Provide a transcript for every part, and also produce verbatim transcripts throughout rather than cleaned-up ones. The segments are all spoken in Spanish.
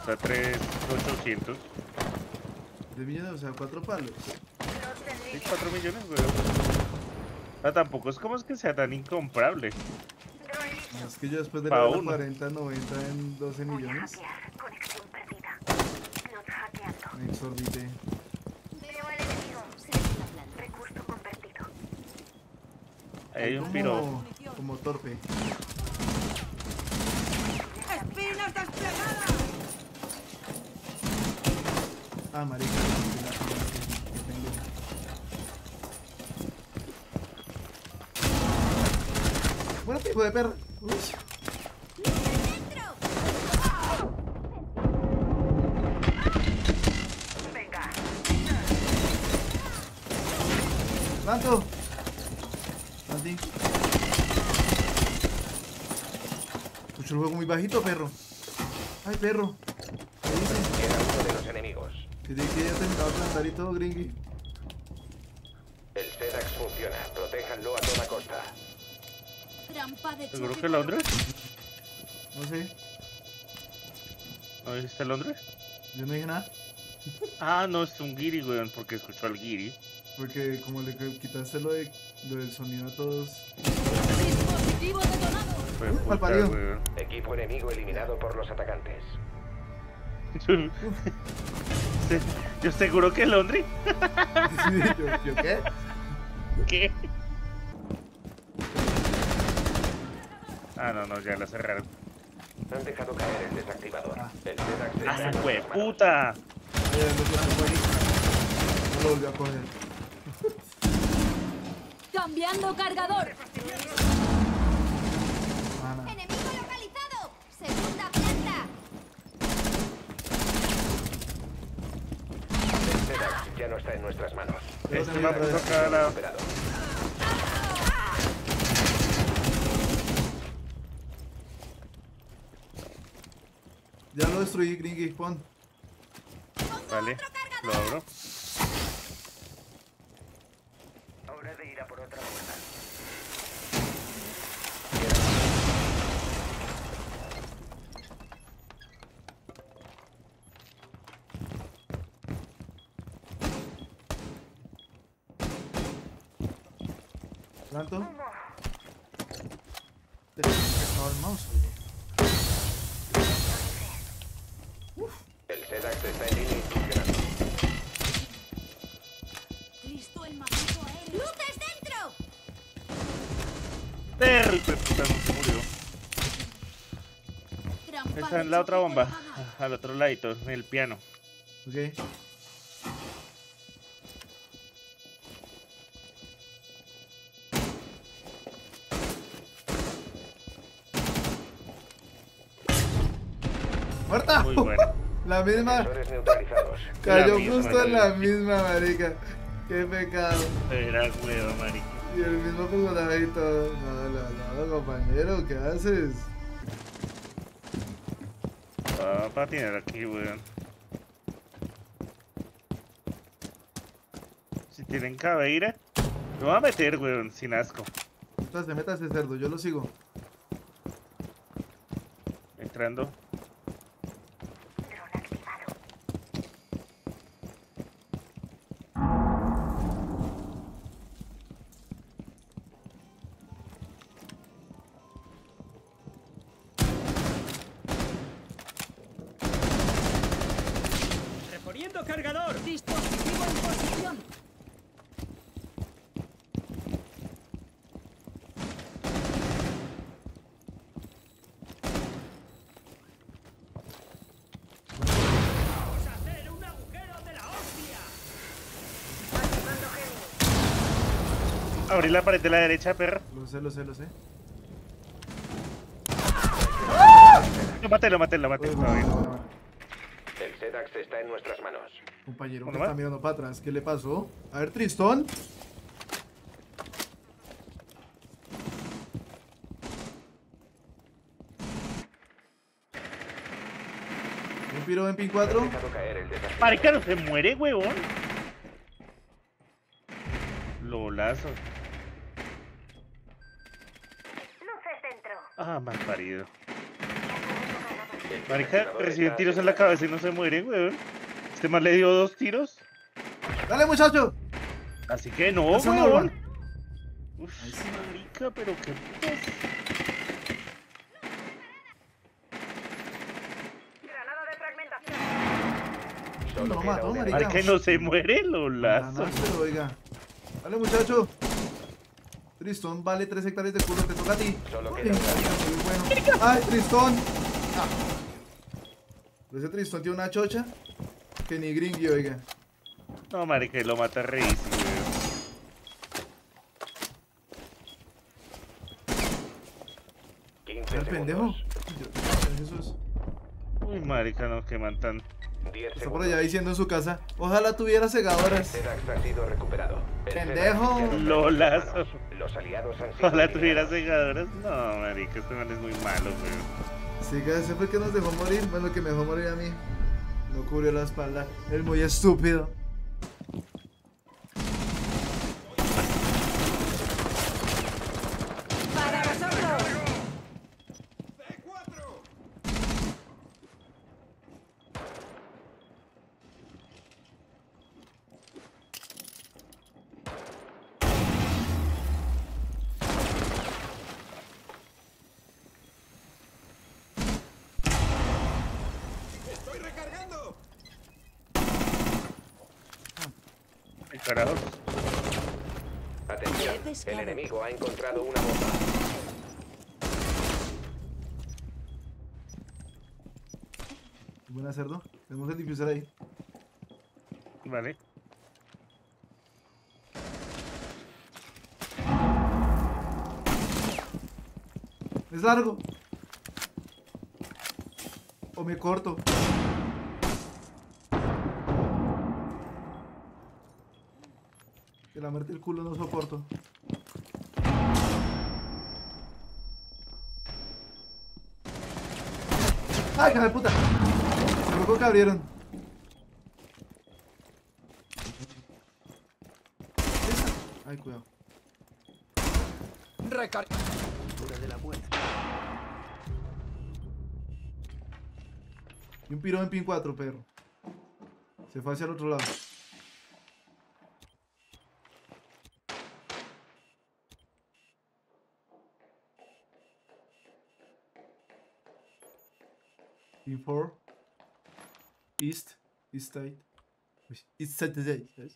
cuesta tres mil ochocientos. tres millones, o sea, cuatro palos. Sí, cuatro millones, weón. O sea, tampoco es como es que sea tan incomparable. No, es que yo después de Pa' la uno. cuarenta, noventa en doce millones, me exorbité. Ahí hay un Como- piro. Como torpe. ¡Espinas desplegadas! Ah, marica. la- la- que tengo. Bueno, hijo de perra. Uy. ¿Cuánto? Santi. Escucho el juego muy bajito, perro. Ay, perro. ¿Qué dices? Era uno de los enemigos. Que te que ya te estaba plantar y todo, gringui. El Sedax funciona. Protéjanlo a toda costa. Trampa de ¿Seguro choque que Londres? No sé, ¿No dijiste Londres? yo no dije nada. Ah, no, es un guiri, weón, porque escuchó al guiri. Porque como le quitaste lo, de, lo del sonido a todos. Dispositivo detonado. Fue Uh, puta, mal parido. weón. Equipo enemigo eliminado por los atacantes. Se- Yo seguro que Londres. ¿Yo, yo qué? ¿Qué? Ah, no, no, ya la cerraron. Han dejado caer el desactivador. Ah. El Sedax está ¡Ah, en fue nuestras manos. puta! Ay, no, no, no, no lo volví a coger. Cambiando cargador. Ana. ¡Enemigo localizado! ¡Segunda planta! El Sedax ya no está en nuestras manos. Pero Este tenía va otra por vez. acá la... Superado. Ya lo destruí, gringui, pon. Vale, lo abro. Hora de ir a por otra buena. ¿Planto? Te acabó el mouse, oye. El Sedax está en línea y funcionando. Listo el macizo aéreo. ¡Luces dentro! ¡Perro! ¡Hijo de puta, no se murió! Trampa Está de en la otra choque bomba, detonada. al otro ladito, en el piano. Ok. ¡Muerta! Muy bueno. La misma. Sensores neutralizados. Cayó La misma, justo en la la misma, marica. Qué pecado. Era huevo, marica. Y el mismo personaje y todo. No, no, no, compañero, ¿qué haces? Va a patinar aquí, weón. Si tienen cabeira, me voy a meter, weón, sin asco. Métase, métase, cerdo, yo lo sigo. Entrando. Reponiendo cargador. Dispositivo en posición. Vamos a hacer un agujero de la hostia. Abrí la pared de la derecha, perra. Lo sé, lo sé, lo sé. Lo maté, lo maté, lo maté. Uy, Está bien. bueno, bueno. El Sedax está en nuestras manos. Compañero, ¿Uno que más? está mirando para atrás. ¿Qué le pasó? A ver, Tristón. Un piro en pin Han cuatro. dejado caer el desactivador. Marica, no se muere, huevón. Lolazo. ¡Luces dentro! Ah, mal parido. El Marica, entrenador reciben está tiros en la cabeza y no se mueren, weón. Este man le dio dos tiros. Dale, muchacho. Así que no, Eso no, weón. weón. Uf, marica, pero qué putas. Granada de fragmentación. Solo No lo queda mató, un marica. Marica, no se muere, lo lazo. Ganaste, oiga. Dale, muchacho. Tristón vale tres hectáreas de culo, te toca a ti. Solo Ay, queda un marica, muy bueno. Ay, Tristón. Ah. Ese Tristón tiene una chocha que ni gringui, oiga. No, marica, lo mata reísimo, weón. quince ¿El pendejo? segundos. Jesús. Uy, marica, no, que mantan. diez Está por segundos. allá diciendo en su casa. Ojalá tuviera segadoras. Sedax ha sido recuperado. El Pendejo. Sedax ya no está en Lolazo. sus manos. Los aliados han sido Ojalá tuviera eliminados. segadoras. No, marica, este man es muy malo, weón. Sí, que ese fue el que nos dejó morir. Bueno, que me dejó morir a mí. No cubrió la espalda. Es muy estúpido. ¡Para vosotros! Ay, carajos. Atención, He pescado. el enemigo ha encontrado una bomba. Buena, cerdo. Tenemos el diffuser ahí. Vale. Es largo. O me corto. Que la muerte del culo no soporto. ¡Ay, cara de puta! Se me fue que abrieron. ¿Esa? Ay, cuidado. Recarga. Hora de la buena. Y un piro en pin cuatro, perro. Se fue hacia el otro lado. Pin cuatro. East. East side. East side today, ¿sabes?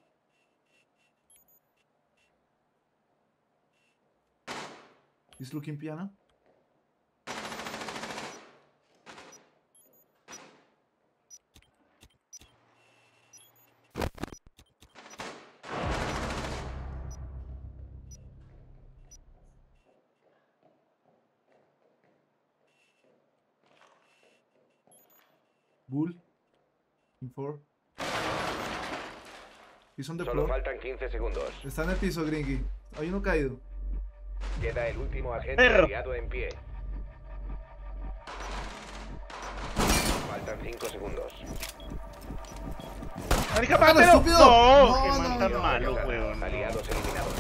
He's looking piano. Bull. In four. He's on the Solo floor. faltan quince segundos. Está en el piso, Gringy. Hay uno caído. Queda el último agente Perro. aliado en pie. Faltan cinco segundos. ¡Marica, ¡Ah, mátelo! estúpido! No, No, qué no, man tan no. malo, weón. Aliados eliminados.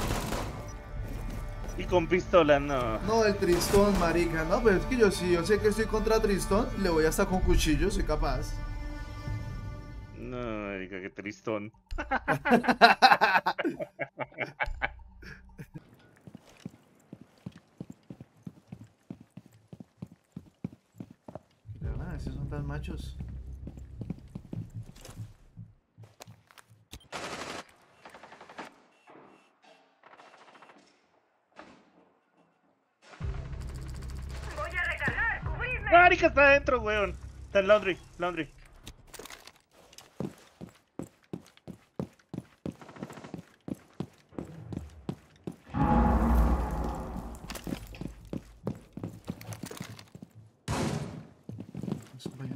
Y con pistola, no. No, el Tristón, marica. No, pero es que yo sí, yo sé que estoy contra Tristón. Le voy hasta con cuchillo, soy capaz. No, marica, qué tristón. Pero nada, esos son tan machos. Voy a recargar. Cubridme. Marica, está adentro, weón. Está en laundry, laundry. Los compañeros.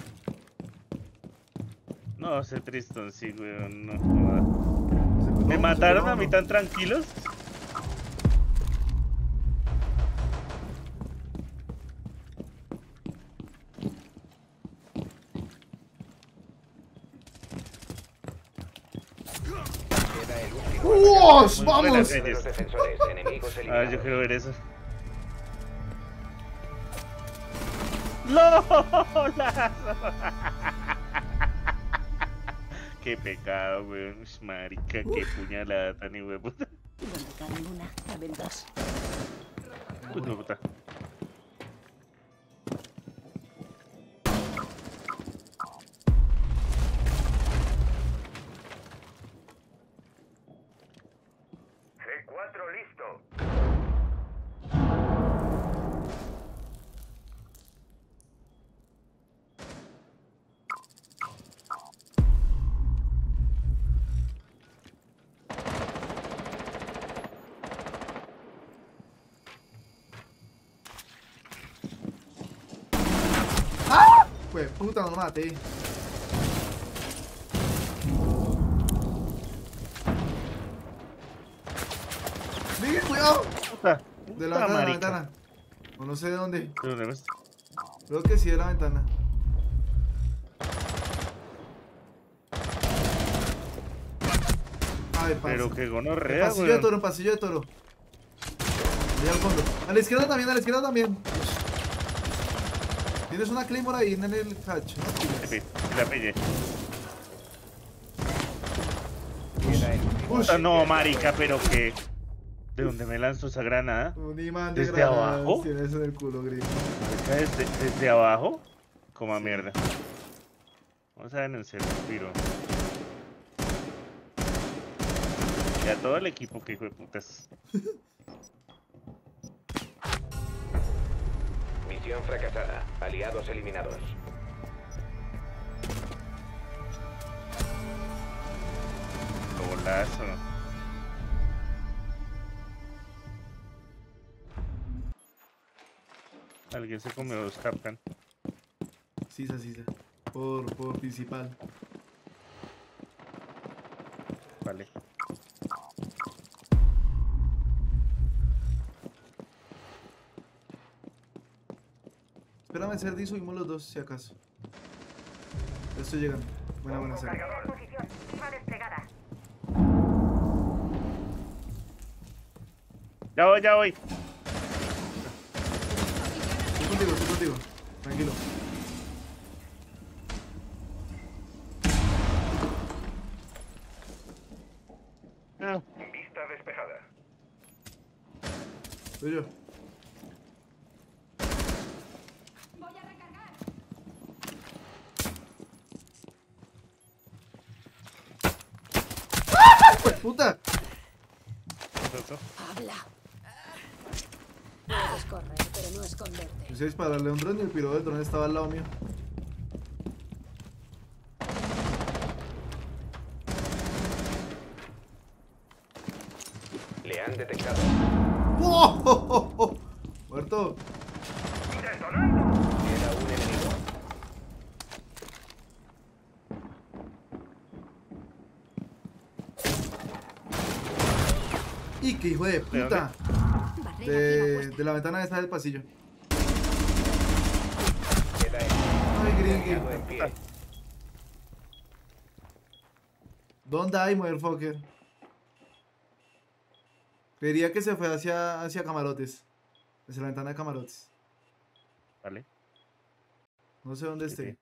No, ese tristón, sí, weón. No, no. Se pegó, ¿Me se mataron pegó, a mí ¿no? tan tranquilos? Queda el último. ¡Uos! Muy ¡Vamos! buenas, De los defensores, enemigos A ver, yo eliminados. quiero ver eso. ¡Lolazo! Qué pecado, weón. Ush, marica, qué puñalada tan hueputa. Donde cabe una, caben dos. Uy, hueputa. C cuatro listo. Pues puta, no lo maté. Miguel, cuidado. Puta, De la puta, ventana, de la marica. ventana. O no sé de dónde. ¿De dónde ves? Creo que sí de la ventana. Ay, Pero parce. que En gonorrea, pasillo de weón. toro, en pasillo de toro. Ahí al fondo. A la izquierda también, a la izquierda también. Tienes una Claymore ahí en el hatch. ¿No? Sí, la pillé. Queda en Puta, no, marica, pero que... ¿De dónde me lanzó esa granada? Un imán de ¿Desde granadas abajo? tienes en el culo, gringo. Marica, ¿Desde, desde abajo? Como a mierda. Vamos a denunciar el piro. Y a todo el equipo que hijo de putas. misión fracasada. Aliados eliminados. Golazo. Alguien se comió dos Capcan. Sisa, sisa. Por, por principal. Vale. Espérame, Cerdi, subimos los dos, si acaso. Ya estoy llegando. Buena, buena, Cerdi. Ya voy, ya voy. Estoy contigo, estoy contigo. Tranquilo. Ah, Vista despejada. Soy yo. Voy a recargar. ¡Pues puta! eso. Habla. Puedes correr, pero no esconderte. Quise dispararle a un dron y el piro del dron estaba al lado mío. Le han detectado. ¡Oh! ¡Oh, oh, oh! ¡Muerto! Queda un enemigo. ¡Y qué hijo de puta! Barrera De, activa puesta. de la ventana esta del pasillo. Queda en ¡Ay, gringue! aliado en pie. ¿Dónde hay, motherfucker? Creería que se fue hacia, hacia camarotes. Hacia la ventana de camarotes. Vale. No sé dónde Sí, esté.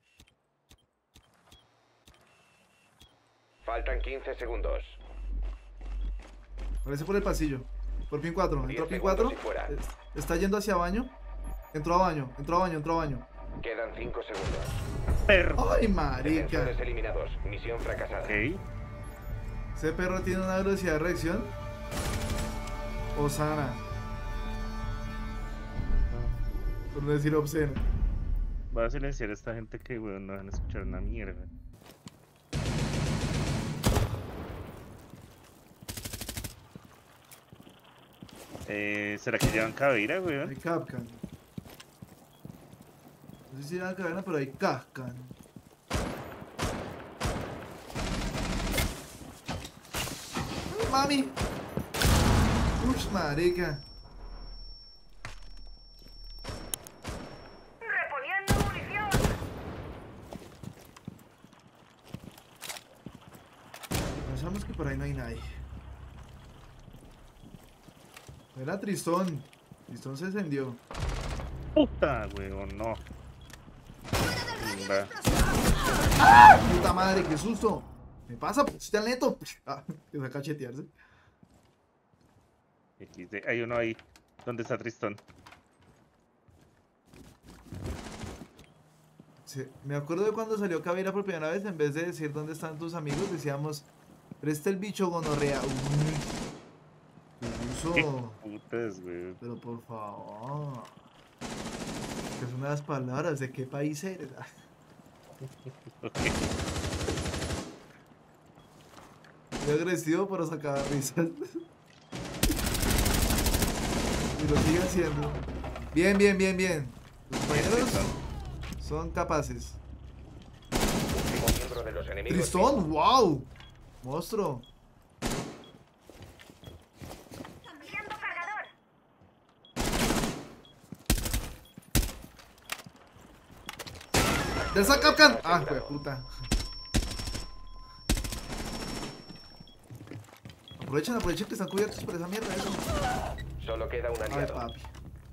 Faltan quince segundos. Parece por el pasillo. Por pin cuatro. Entró diez a pin cuatro. segundos y fuera. Es- Está yendo hacia baño. Entró a baño. Entró a baño. Entró a baño. Quedan cinco segundos. Perro. ¡Ay, marica! Defensores eliminados. Misión fracasada. Ok. Ese perro tiene una velocidad de reacción. Osana. Por no decir obsceno. Voy a silenciar a esta gente que, weón, no van a escuchar una mierda. Eh, ¿será que llevan cadeira, Hay weón? Capcan. No sé si era cadena, pero hay Cascan. ¡Ay, mami! ¡Ush, marica! Reponiendo munición. Pensamos que por ahí no hay nadie. Era Tristón. Tristón se encendió. Puta, weón, no. otra. ¡Ah! ¡Puta madre, qué susto! ¿Me pasa? Pues está neto. Ah, que va a cachetearse. equis de. Hay uno ahí. ¿Dónde está Tristón? Sí, me acuerdo de cuando salió Caveira por primera vez, en vez de decir dónde están tus amigos, decíamos, presta el bicho gonorrea. Uy, qué ¿Qué uso. putas, güey? Pero por favor. Que son unas palabras, ¿de qué país eres? Ok. Muy agresivo, pero sacaba risas. Y lo sigue haciendo. Bien, bien, bien, bien. Los compañeros son capaces. Último miembro de los enemigos. Tristón, wow. Monstruo. Cambiando cargador. ¡Del Capcan! Ah, fue puta. Aprovechen, aprovechen que están cubiertos por esa mierda. Eso. Solo queda un Ay, aliado. papi.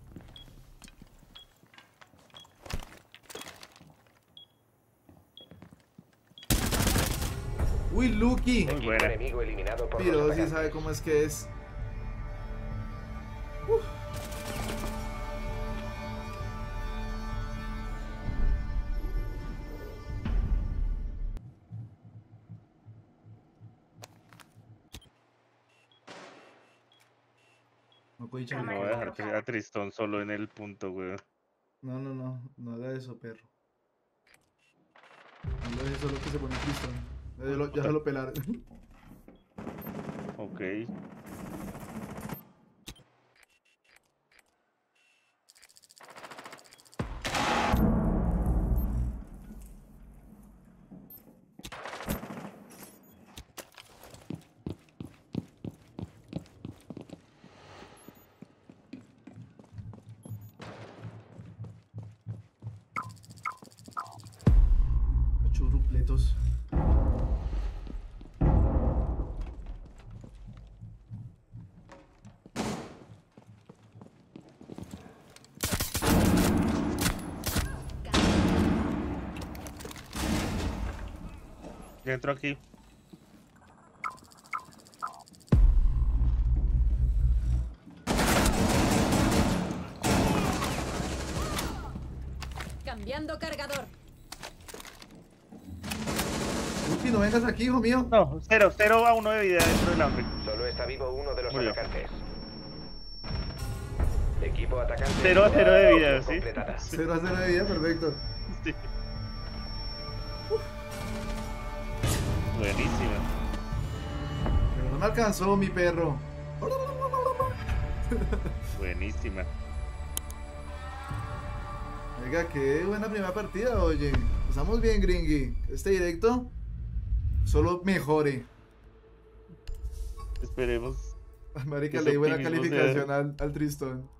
Uy, Lucky. Muy Equipo buena. enemigo eliminado por Piro los sí atacantes. sabe cómo es que es. Uf. No puedo echar No voy a dejar que sea Tristón solo en el punto, güey. No, no, no. No haga eso, perro. No lo dejes solo que se pone pistón. Ya, lo, ya se lo pelaron. Ok. Churrupletos. Ya entro aquí. Cambiando cargador. Lucky, no vengas aquí, hijo mío. No, cero, cero a uno de vida dentro del hambre. Solo está vivo uno de los Murió. atacantes. Equipo atacante. Cero a cero de vida, Misión ¿sí? completada. Cero a cero de vida, perfecto. Sí. Buenísima. Pero no me alcanzó, mi perro. Buenísima. Oiga, qué buena primera partida, oye. Estamos bien, Gringy. Este directo solo mejore. Esperemos. Marica, Ese le di buena optimismo calificación al, al Tristón.